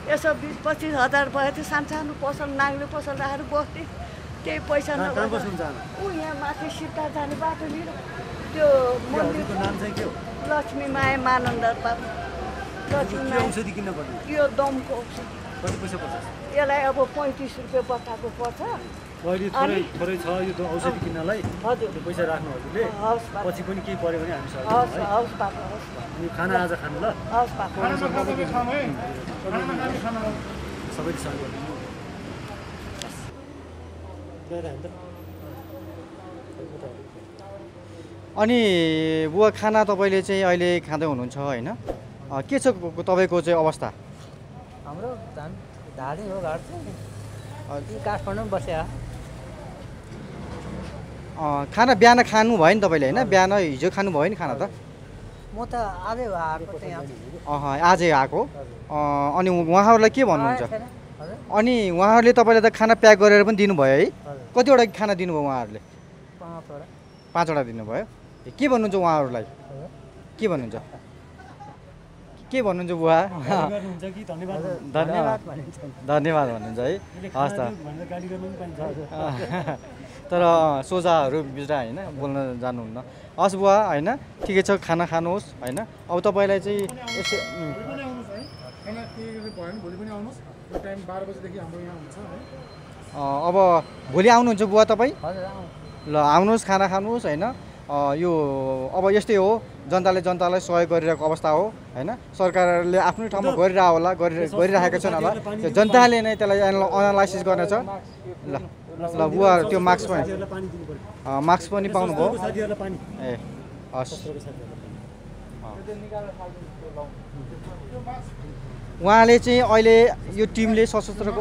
यसो 20-25 हजार भयो त्यो सानो पसल नाग्ने पसल राखेर बस्ने त्यही पैसा कहाँ बस्नुहुन्छ ऊ यहाँ माथि सिक्का जाने बाटोतिर त्यो मन्दिरको नाम चाहिँ के हो लक्ष्मी माया मानन्द बाबु लक्ष्मी के औषधि किन्न पर्ने यो दमको औषधि कति पैसा पर्छ यसलाई अब 35 रुपियाँ बट्टाको पर्छ अहिले थोरै छ यो औषधि किन्नलाई हजुर त्यो पैसा राख्नु हजुरले हवस् पछि पनि केही पर्यो भने हामी सहयोग हवस् है हवस् बाबु हवस् अनि खाना आज खानु ल हवस् बाबु सबैले सहयोग गर्नु अनि बुवा खाना तपाईँले चाहिँ अहिले खाँदै हुनुहुन्छ होइन के छ तपाईँको चाहिँ अवस्था हाम्रो धाडी हो घर चाहिँ काठमाडौँ बस्या खाना बिहान खानु भयो नि तपाईँले होइन बिहान हिजो खानुभयो नि खाना त म त आजै आएको थिएँ आजै आएको अनि उहाँहरूलाई के भन्नुहुन्छ अनि उहाँहरूले तपाईँले त खाना प्याक गरेर पनि दिनुभयो है कतिवटा खाना दिनुभयो उहाँहरूले 5वटा दिनुभयो के भन्नुहुन्छ उहाँहरूलाई के भन्नुहुन्छ बुवा धन्यवाद भन्नुहुन्छ है हस् त तर सोझाहरू बिचरा होइन बोल्न जानुहुन्न हस् बुवा होइन ठिकै छ खाना खानुहोस् होइन अब तपाईँलाई चाहिँ यसो अब भोलि आउनुहुन्छ बुवा तपाईँ ल आउनुहोस् खाना खानुहोस् होइन यो अब यस्तै हो जनतालाई सहयोग गरिरहेको अवस्था हो होइन सरकारले आफ्नै ठाउँमा गरिरहेका छन् होला त्यो जनताले नै त्यसलाई एनालाइसिस गर्नेछ ल बुवा त्यो मास्क पनि पाउनुभयो ए हस् उहाँले चाहिँ अहिले यो टिमले सशस्त्रको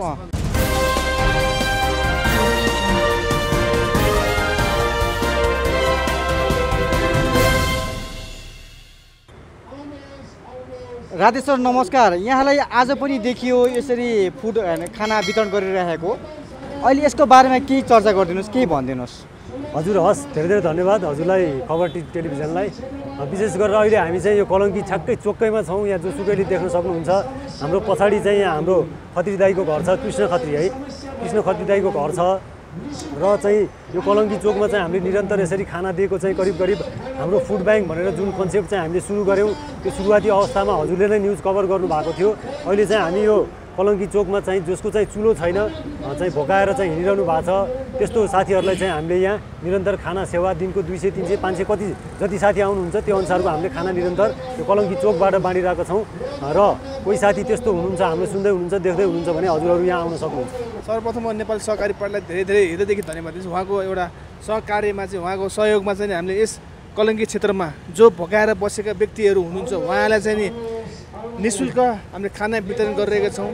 राधे सर नमस्कार यहाँलाई आज पनि देखियो यसरी फुड खाना वितरण गरिरहेको अहिले यसको बारेमा केही चर्चा गरिदिनुहोस् केही भनिदिनुहोस् हजुर हस् धेरै धन्यवाद हजुरलाई खबर टेलिभिजनलाई विशेष गरेर अहिले हामी चाहिँ यो कलङ्की ठ्याक्कै चोकैमा छौँ यहाँ जोसुकैले देख्न सक्नुहुन्छ हाम्रो पछाडि चाहिँ यहाँ हाम्रो खत्री दाईको घर छ कृष्ण खत्री दाईको घर छ र चाहिँ यो कलङ्की चोकमा चाहिँ हामीले निरन्तर यसरी खाना दिएको चाहिँ करिब हाम्रो फुड ब्याङ्क भनेर जुन कन्सेप्ट चाहिँ हामीले सुरु गऱ्यौँ त्यो सुरुवाती अवस्थामा हजुरले नै न्युज कभर गर्नुभएको थियो अहिले चाहिँ हामी यो कलङ्की चोकमा चाहिँ जसको चाहिँ चुलो छैन चाहिँ भोकाएर चाहिँ हिँडिरहनु भएको छ त्यस्तो साथीहरूलाई चाहिँ हामीले यहाँ निरन्तर खाना सेवा दिनको 200, 300, 500 कति जति साथी आउनुहुन्छ त्यो अनुसारको हामीले खाना निरन्तर यो कलङ्की चोकबाट बाँडिरहेको छौँ र कोही साथी त्यस्तो हुनुहुन्छ हाम्रो सुन्दै हुनुहुन्छ देख्दै हुनुहुन्छ भने हजुरहरू यहाँ आउन सक्नुहुन्छ सर्वप्रथम म नेपाली सहकारी पार्टीलाई धेरै हृदयदेखि धन्यवाद दिन्छु उहाँको एउटा सहकार्यमा चाहिँ उहाँको सहयोगमा चाहिँ हामीले यस कलङ्की क्षेत्रमा जो भोकाएर बसेका व्यक्तिहरू हुनुहुन्छ उहाँलाई चाहिँ नि निःशुल्क हामीले खाना वितरण गरिरहेका छौँ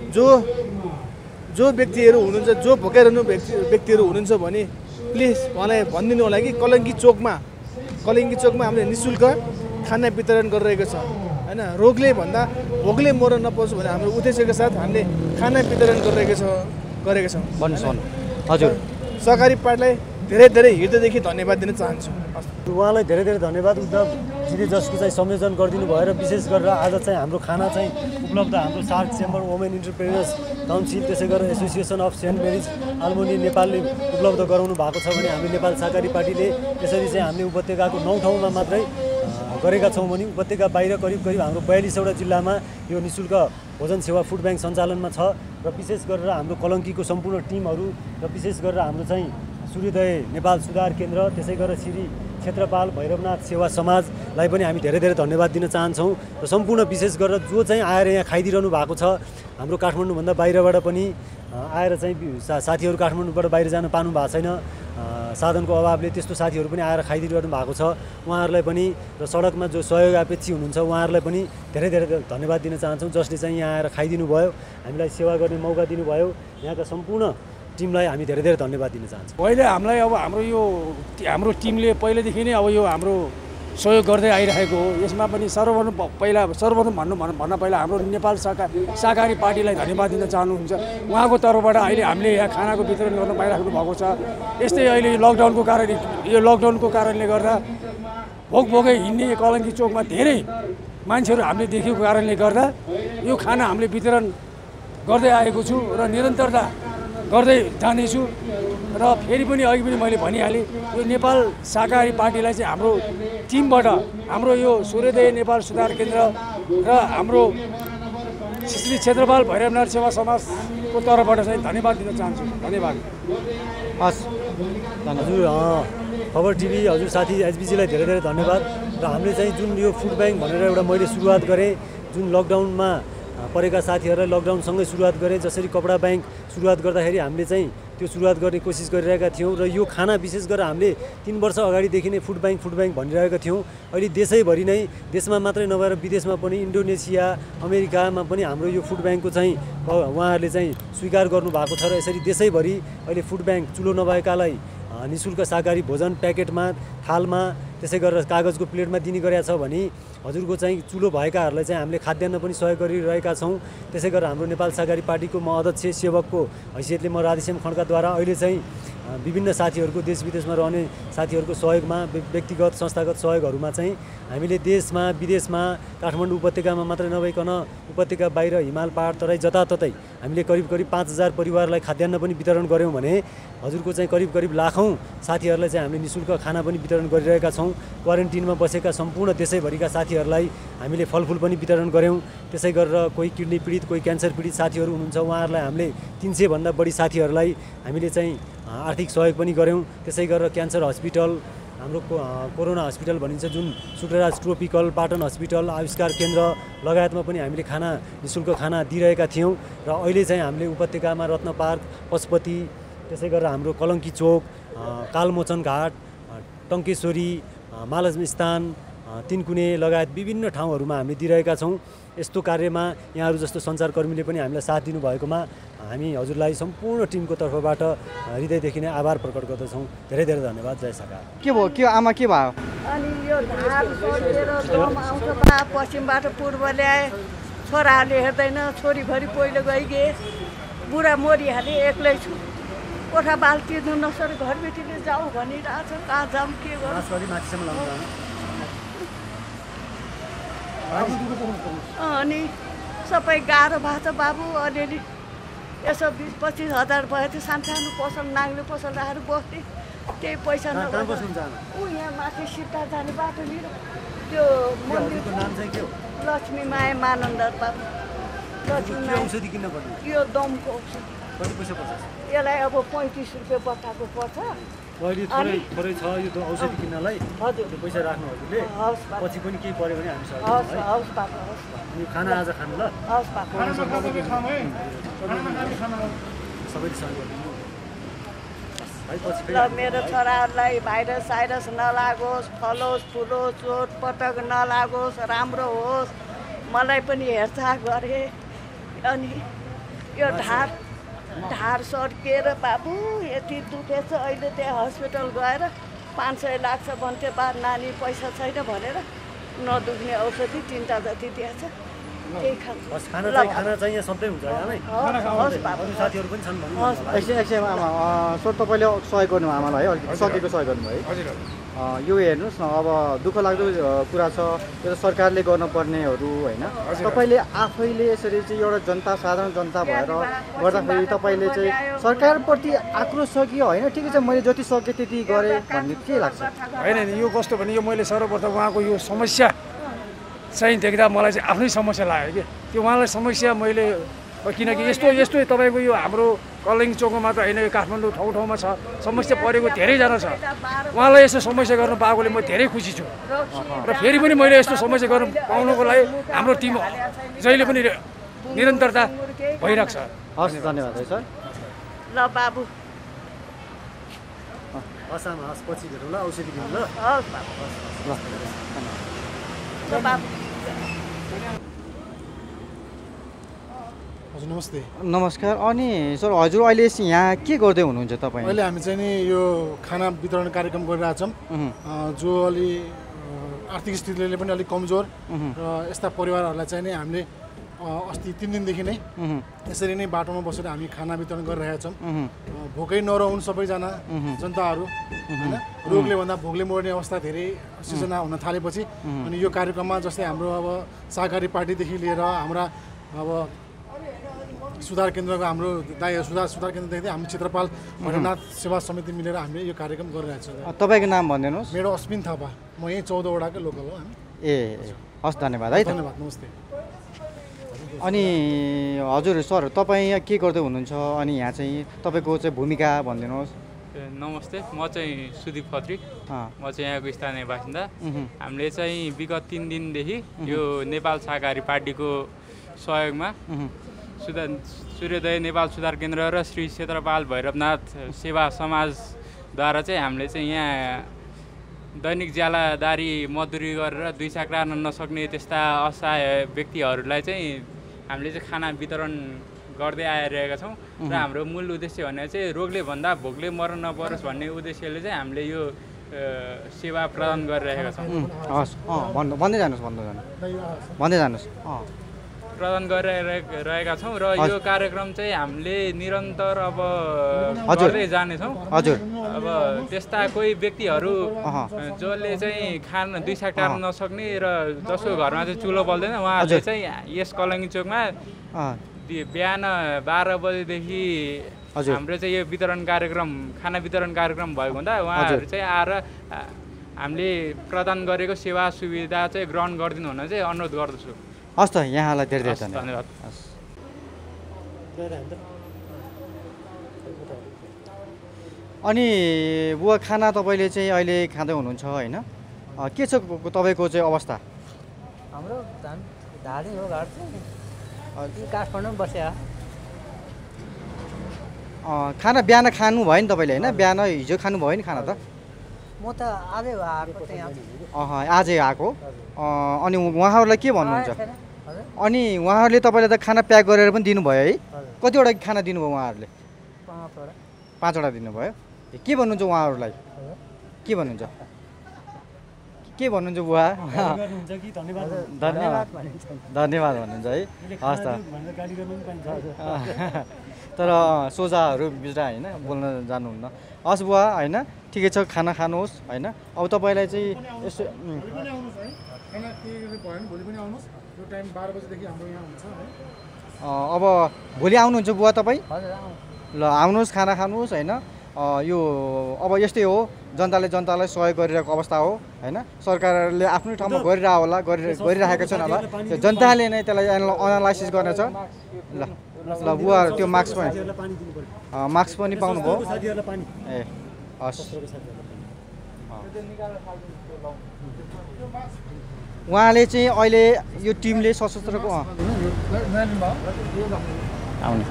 जो व्यक्तिहरू हुनुहुन्छ जो भोकाइरहनु व्यक्तिहरू हुनुहुन्छ भने प्लिज उहाँलाई भनिदिनु होला कि कलङ्की चोकमा हामीले निःशुल्क खाना वितरण गरिरहेको छ होइन भोकले मर्न नपरोस् भने हाम्रो उद्देश्यका साथ हामीले खाना वितरण गरेका छौँ भन्नुहोस् हजुर सहकारी पार्टीलाई धेरै हृदयदेखि धन्यवाद दिन चाहन्छु उहाँलाई धेरै धन्यवाद उद्धवजीले जसको चाहिँ संयोजन गरिदिनु भयो र विशेष गरेर आज चाहिँ हाम्रो खाना चाहिँ उपलब्ध हाम्रो SAARC chamber women entrepreneurs council त्यसै गरेर association of saint Mary's alumni नेपालले उपलब्ध गराउनु भएको छ भने हामी नेपाल सहकारी पार्टीले त्यसरी चाहिँ हामीले उपत्यकाको 9 ठाउँमा मात्रै गरेका छौँ भने उपत्यका बाहिर करिब हाम्रो 42वटा जिल्लामा यो निःशुल्क भोजन सेवा फुड ब्याङ्क सञ्चालनमा छ र विशेष गरेर हाम्रो कलङ्कीको सम्पूर्ण टिमहरू र विशेष गरेर हाम्रो चाहिँ सूर्योदय नेपाल सुधार केन्द्र त्यसै गरेर श्री क्षेत्रपाल भैरवनाथ सेवा समाजलाई पनि हामी धेरै धन्यवाद दिन चाहन्छौँ र सम्पूर्ण विशेष गरेर जो चाहिँ आएर यहाँ खाइदिइरहनु भएको छ हाम्रो काठमाडौँभन्दा बाहिरबाट पनि आएर चाहिँ साथीहरू काठमाडौँबाट बाहिर जान पाउनु भएको छैन साधनको अभावले त्यस्तो साथीहरू पनि आएर खाइदिइरहनु भएको छ उहाँहरूलाई पनि र सडकमा जो सहयोग अपेक्षी हुनुहुन्छ उहाँहरूलाई पनि धेरै धन्यवाद दिन चाहन्छौँ जसले चाहिँ यहाँ आएर खाइदिनु भयो हामीलाई सेवा गर्ने मौका दिनुभयो यहाँका सम्पूर्ण टिमलाई हामी धेरै धन्यवाद दिन चाहन्छौँ पहिले हामीलाई अब हाम्रो टिमले पहिलेदेखि नै अब यो हाम्रो सहयोग गर्दै आइरहेको हो यसमा पनि सर्वप्रथम भन्न पहिला हाम्रो नेपाल सहकारी पार्टीलाई धन्यवाद दिन चाहनुहुन्छ उहाँको तर्फबाट अहिले हामीले यहाँ खानाको वितरण गर्न पाइराख्नु भएको छ यस्तै अहिले लकडाउनको कारणले गर्दा भोकै हिँड्ने कलङ्की चोकमा धेरै मान्छेहरू हामीले देखेको कारणले गर्दा यो खाना हामीले वितरण गर्दै आएको छु र निरन्तरता गर्दै जानेछु र फेरि पनि अघि पनि मैले भनिहालेँ यो नेपाल शाकाहारी पार्टीलाई चाहिँ हाम्रो टिमबाट हाम्रो यो सूर्योदय नेपाल सुधार केन्द्र र हाम्रो श्री क्षेत्रपाल भैरवनाथ सेवा समाजको तर्फबाट चाहिँ धन्यवाद दिन चाहन्छु। धन्यवाद। हस् हजुर खबर टिभी हजुर साथी एचबिजीलाई धेरै धेरै धन्यवाद। र हामीले चाहिँ जुन यो फुड ब्याङ्क भनेर एउटा मैले सुरुवात गरेँ, जुन लकडाउनमा परेका साथीहरूलाई लकडाउनसँगै सुरुवात गरेँ। जसरी कपडा ब्याङ्क सुरुवात गर्दाखेरि हामीले चाहिँ त्यो सुरुवात गर्ने कोसिस गरिरहेका थियौँ र यो खाना विशेष गरेर हामीले 3 वर्ष अगाडिदेखि नै फुड ब्याङ्क भनिरहेका थियौँ। अहिले देशैभरि नै, देशमा मात्रै नभएर विदेशमा पनि, इन्डोनेसिया अमेरिकामा पनि हाम्रो यो फुड ब्याङ्कको चाहिँ उहाँहरूले चाहिँ स्वीकार गर्नुभएको छ र यसरी देशैभरि अहिले फुड ब्याङ्क चुलो नभएकालाई निःशुल्क शाकाहारी भोजन प्याकेटमा, थालमा, त्यसै गरेर कागजको प्लेटमा दिने गरेका छ भने हजुरको चाहिँ चुलो भएकाहरूलाई चाहिँ हामीले खाद्यान्न पनि सहयोग गरिरहेका छौँ। त्यसै गरेर हाम्रो नेपाल शाकाहारी पार्टीको म अध्यक्ष सेवकको हैसियतले म राधेश्याम खड्काद्वारा अहिले चाहिँ विभिन्न साथीहरूको देश विदेशमा रहने साथीहरूको सहयोगमा, व्यक्तिगत संस्थागत सहयोगहरूमा चाहिँ हामीले देशमा विदेशमा काठमाडौँ उपत्यकामा मात्रै नभइकन उपत्यका बाहिर हिमाल पहाड तराई जताततै हामीले करिब 5000 परिवारलाई खाद्यान्न पनि वितरण गऱ्यौँ भने हजुरको चाहिँ करिब लाखौँ साथीहरूलाई चाहिँ हामीले निःशुल्क खाना पनि वितरण गरिरहेका छौँ। क्वारेन्टिनमा बसेका सम्पूर्ण देशैभरिका साथीहरूलाई हामीले फलफुल पनि वितरण गऱ्यौँ। त्यसै गरेर कोही किडनी पीडित, कोही क्यान्सर पीडित साथीहरू हुनुहुन्छ, उहाँहरूलाई हामीले 300 भन्दा बढी साथीहरूलाई हामीले चाहिँ आर्थिक सहयोग पनि गऱ्यौँ। त्यसै गरेर क्यान्सर हस्पिटल, हाम्रो कोरोना हस्पिटल भनिन्छ जुन शुक्रराज ट्रोपिकल, पाटन हस्पिटल, आविष्कार केन्द्र लगायतमा पनि हामीले निःशुल्क खाना दिइरहेका थियौँ। र अहिले चाहिँ हामीले उपत्यकामा रत्न पार्क, पशुपति, त्यसै गरेर हाम्रो कलङ्की चोक, कालमोचन घाट, टङ्केश्वरी, महालक्ष्मी स्थान, तिनकुने लगायत विभिन्न ठाउँहरूमा हामीले दिइरहेका छौँ। यस्तो कार्यमा यहाँहरू जस्तो सञ्चारकर्मीले पनि हामीलाई साथ दिनुभएकोमा हामी हजुरलाई सम्पूर्ण टिमको तर्फबाट हृदयदेखि नै आभार प्रकट गर्दछौँ। धेरै धेरै धन्यवाद। जय शाकाहार। के भयो, के आमा के भयो? अनि यो धार सकेर दम आउँछ बा, पश्चिमबाट पूर्व ल्याए, छोराहरूले हेर्दैन, छोरीभरि पहिलो गइगे, बुढा मरिहाले, एक्लै छु, कोठा बाल तिर्नु नसरी घरबेटीले जाऊ भनिरहेछ, कहाँ जाऊँ के गर्नु। अनि सबै गाह्रो भएको छ बाबु। अलिअलि यसो 20-25 हजार भयो थियो, सानो पसल नाग्ने पसल राखेर बस्थेँ, त्यही पैसा ऊ यहाँ माथि सिद्धा जाने बाटोनिर त्यो मन्दिरको नाम चाहिँ के हो? लक्ष्मी माया मानन्दर बाबु। लक्ष्मी औषधि किन्न पर्ने यो दमको औषधि कति पैसा पर्छ? यसलाई अब 35 रुपियाँ बट्टाको पर्छ। अहिले थोरै छ यो औषधि किन्नलाई। हजुर, त्यो पैसा राख्नु हजुरले, पछि पनि केही पऱ्यो भने हामी सहयोग हवस् हवस् बाबु, हवस्। अनि खाना आज खानु ल, हवस् बाबु, सबैले सहयोग गरिदिनु है। पछि ल मेरो छोराहरूलाई भाइरस साइरस नलागोस्, फलोस् फुलोस्, चोटपटक नलागोस्, राम्रो होस्, मलाई पनि हेरचाह गरे। अनि यो ढाड सर्किएर बाबु यति दुखेछ, अहिले त्यहाँ हस्पिटल गएर 500 लाग्छ भन्थे, बा नानी पैसा छैन भनेर नदुख्ने औषधि 3टा जति दिएछ, त्यही खान्छ। खाना चाहिँ यहाँ सधैँ हुन्छ है? हवस् बाबु, साथीहरू पनि छन् भन्नु। एकछिन आमा, सर तपाईँले सहयोग गर्नु आमालाई है, अलिकति सकेको सहयोग गर्नु है। यो हेर्नुहोस् न, अब दुःख लाग्दो कुरा छ, यो सरकारले गर्नुपर्नेहरू होइन, तपाईँले आफैले यसरी चाहिँ एउटा जनता, साधारण जनता भएर गर्दाखेरि तपाईँले चाहिँ सरकारप्रति आक्रोश छ कि होइन? ठिकै छ, मैले जति सकेँ त्यति गरेँ भन्ने के लाग्छ? होइन, यो कस्तो भने यो मैले सर्वप्रथम उहाँको यो समस्या चाहिँ देख्दा मलाई चाहिँ आफ्नै समस्या लाग्यो कि त्यो उहाँलाई समस्या मैले, किनकि यस्तो तपाईँको यो हाम्रो कलिङ चोकमा मात्र होइन, यो काठमाडौँ ठाउँमा छ, समस्या परेको धेरैजना छ। उहाँलाई यस्तो समस्या गर्न पाएकोले म धेरै खुसी छु र फेरि पनि मैले यस्तो समस्या गर्न पाउनको लागि हाम्रो टिम जहिले पनि निरन्तरता भइरहेको छ। हस्, धन्यवाद है सर। ल बाबु, हस् आमा, हस्, पछि भेटौँ ल, औषधि किनौँ ल। हवस् बाबु, ल बाबु। हजुर नमस्ते। नमस्कार। अनि सर हजुर अहिले यहाँ के गर्दै हुनुहुन्छ तपाईँ? अहिले हामी चाहिँ नि यो खाना वितरण कार्यक्रम गरिरहेछौँ, जो अलि आर्थिक स्थितिले पनि अलिक कमजोर र यस्ता परिवारहरूलाई चाहिँ नि हामीले अस्ति 3 दिनदेखि नै यसरी नै बाटोमा बसेर हामी खाना वितरण गरिरहेका छौँ। भोकै नरहुन् सबैजना जनताहरू होइन, रोगले भन्दा भोकले मर्ने अवस्था धेरै सिर्जना हुन थालेपछि अनि यो कार्यक्रममा जस्तै हाम्रो अब शाकाहारी पार्टीदेखि लिएर हाम्रा अब सुधार केन्द्रको हाम्रो सुधार केन्द्रदेखि हामी क्षेत्रपाल भैरवनाथ सेवा समिति मिलेर हामीले यो कार्यक्रम गरिरहेको छौँ। तपाईँको नाम भनिदिनुहोस्। मेरो अश्विन थापा, म यहीँ 14 वडाकै लोकल हो हामी। हस् धन्यवाद है। धन्यवाद, नमस्ते। अनि हजुर सर तपाईँ के गर्दै हुनुहुन्छ अनि यहाँ चाहिँ तपाईँको चाहिँ भूमिका भनिदिनुहोस्। नमस्ते, म चाहिँ सुदीप खत्री, म चाहिँ यहाँको स्थानीय बासिन्दा। हामीले चाहिँ विगत 3 दिनदेखि यो नेपाल शाकाहारी पार्टीको सहयोगमा सूर्योदय नेपाल सुधार केन्द्र र श्री क्षेत्रपाल भैरवनाथ सेवा समाजद्वारा चाहिँ हामीले चाहिँ यहाँ दैनिक ज्यालादारी मजदुरी गरेर 2 साग राख्न नसक्ने त्यस्ता असहाय व्यक्तिहरूलाई चाहिँ हामीले चाहिँ खाना वितरण गर्दै आइरहेका छौँ। र हाम्रो मूल उद्देश्य भने चाहिँ रोगले भन्दा भोकले मर्न नपरोस् भन्ने उद्देश्यले चाहिँ हामीले यो सेवा प्रदान गरिरहेका छौँ। हस् भन्दै जानुहोस्। प्रदान गरिरहेका छौँ र यो कार्यक्रम चाहिँ हामीले निरन्तर अब गर्दै जानेछौँ। हजुर अब त्यस्ता कोही व्यक्तिहरू जसले चाहिँ खान 2 साग टार्न नसक्ने र जसको घरमा चाहिँ चुलो बल्दैन उहाँहरूले चाहिँ यस कलङ्गी चोकमा बिहान 12 बजेदेखि हाम्रो चाहिँ यो वितरण कार्यक्रम खाना वितरण कार्यक्रम भएको हुँदा उहाँहरू चाहिँ आएर हामीले प्रदान गरेको सेवा सुविधा चाहिँ ग्रहण गरिदिनु हुन चाहिँ अनुरोध गर्दछु। हस् त, यहाँलाई धेरै धन्यवाद। अनि बुवा खाना तपाईँले चाहिँ अहिले खाँदै हुनुहुन्छ होइन, के छ तपाईँको चाहिँ अवस्था? हाम्रो धादी हो घर चाहिँ काठमाडौँ बस्या। खाना बिहान खानु भयो नि तपाईँले होइन? बिहान हिजो खानुभयो नि खाना त? म त आजै आएको आजै आएको। अनि उहाँहरूलाई के भन्नुहुन्छ? अनि उहाँहरूले तपाईँलाई त खाना प्याक गरेर पनि दिनुभयो है? कतिवटा खाना दिनुभयो उहाँहरूले? 5वटा दिनुभयो। के भन्नुहुन्छ उहाँहरूलाई? के भन्नुहुन्छ बुवा? धन्यवाद भन्नुहुन्छ है। हस् त। तर सोझाहरू बिचरा होइन बोल्न जानुहुन्न। हस् बुवा होइन, ठिकै छ, खाना खानुहोस् होइन। अब तपाईँलाई चाहिँ यसो अब भोलि आउनुहुन्छ बुवा तपाईँ? ल आउनुहोस्, खाना खानुहोस् होइन। यो अब यस्तै हो, जनतालाई सहयोग गरिरहेको अवस्था हो होइन। सरकारले आफ्नै ठाउँमा गरिरहेको होला, गरिरहेका छन् होला। त्यो जनताले नै त्यसलाई एनालाइसिस गर्नेछ। ल बुवा त्यो मास्क पनि पाउनुभयो? ए हस्। उहाँले चाहिँ अहिले यो टिमले सशस्त्रको आउने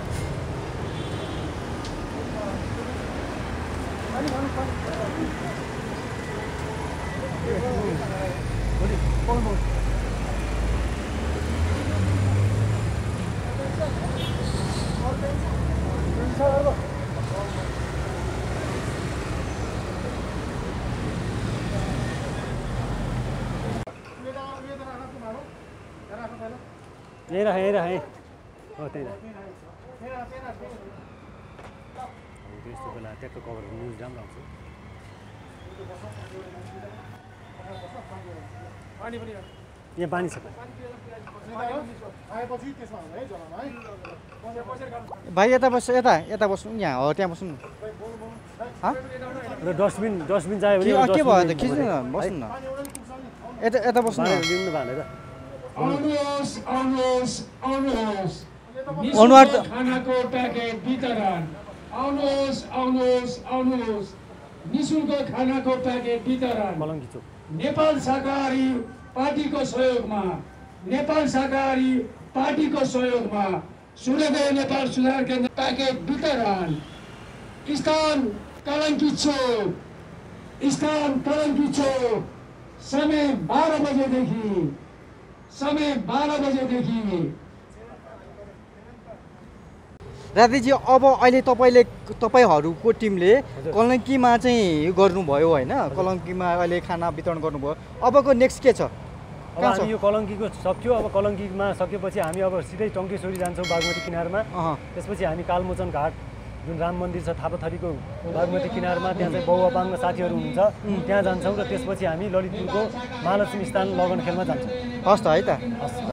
यही रह हो त्यही त्यस्तो बेला ट्याक्क कभर न्युज राम्रो आउँछ। यहाँ पानी छ भाइ, यता बस्नु, यता बस्नु, यहाँ हो त्यहाँ बस्नु। डस्टबिन चाहियो भने के भयो त? खिच्नु न, बस्नु न, यता बस्नु न। अनुहार खानाको प्याकेट वितरण। आउनुहोस् निःशुल्क खानाको प्याकेट वितरण नेपाल शाकाहारी पार्टीको सहयोगमा सूर्योदय नेपाल सुधार केन्द्र प्याकेट वितरण। स्थान कलङ्की चोक, समय 12 बजेदेखि। राधेजी, अब अहिले तपाईँहरूको टिमले कलङ्कीमा चाहिँ गर्नुभयो होइन? कलङ्कीमा अहिले खाना वितरण गर्नुभयो, अबको नेक्स्ट के छ? अब हामी यो कलङ्कीको सक्यो, अब कलङ्कीमा सकेपछि हामी अब सिधै टङ्केश्वरी जान्छौँ बागमती किनारमा। त्यसपछि हामी कालमोचन घाट जुन राम मन्दिर छ थापाथरीको बागमती किनारमा, त्यहाँ चाहिँ बहुअपाङ्ग साथीहरू हुनुहुन्छ, त्यहाँ जान्छौँ। र त्यसपछि हामी ललितपुरको महालक्ष्मी स्थान लगन खेलमा जान्छौँ। हस् त है त।